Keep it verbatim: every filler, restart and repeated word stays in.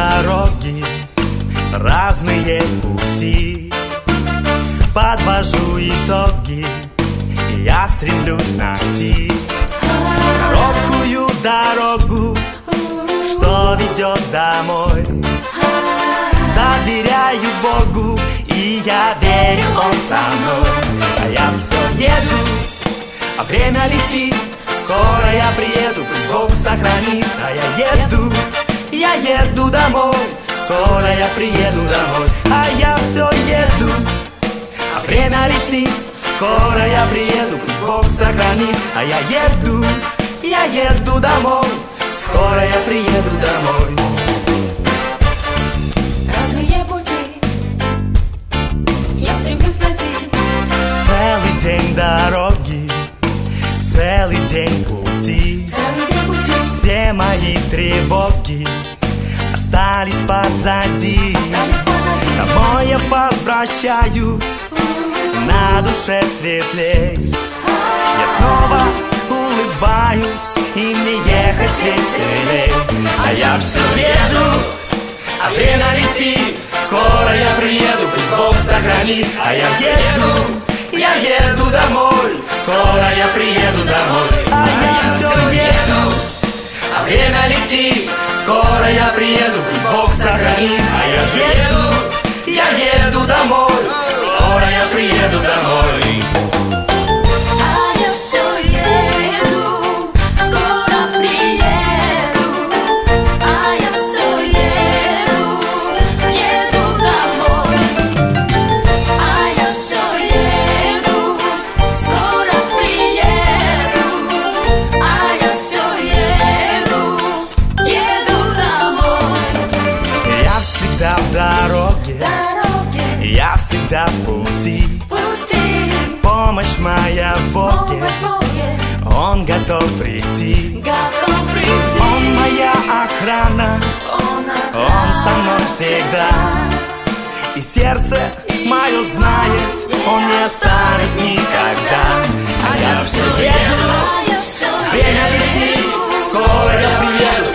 дороги, разные пути. Подвожу итоги, я стремлюсь найти короткую дорогу, что ведет домой. Доверяю Богу, и я верю, Он со мной. А я все еду, а время летит. Скоро я приеду, пусть Бог сохранит. А я еду, я еду домой. Скоро я приеду домой. А я все еду, а время летит. Скоро я приеду, пусть Бог сохранит. А я еду, я еду домой. Скоро я приеду домой. Разные пути я стремлюсь найти. Целый день дороги, целый день пути. Целый день пути. Все мои тревоги остались позади. Остались позади. Домой я возвращаюсь, на душе светлей. Я снова улыбаюсь, и мне ехать веселей. А я все еду, а время летит. Скоро я приеду, пусть Бог сохранит. А я еду, я еду домой. Скоро я приеду домой. А я все еду, а время летит. Скоро я приеду, пусть Бог сохранит. А я еду, я еду домой. Скоро я приеду домой. А я все еду, скоро приеду. А я все еду, еду домой. А я все еду, скоро приеду. А я все еду, еду домой. Я всегда в дороге, Дороги, я всегда в пути. пути, Помощь моя в Боге, помощь Боге, Он готов прийти. готов прийти. Он моя охрана, Он Он со мной всегда. И сердце мое знает, Он не оставит никогда. А я все еду, А я все время летит. Скоро я приеду,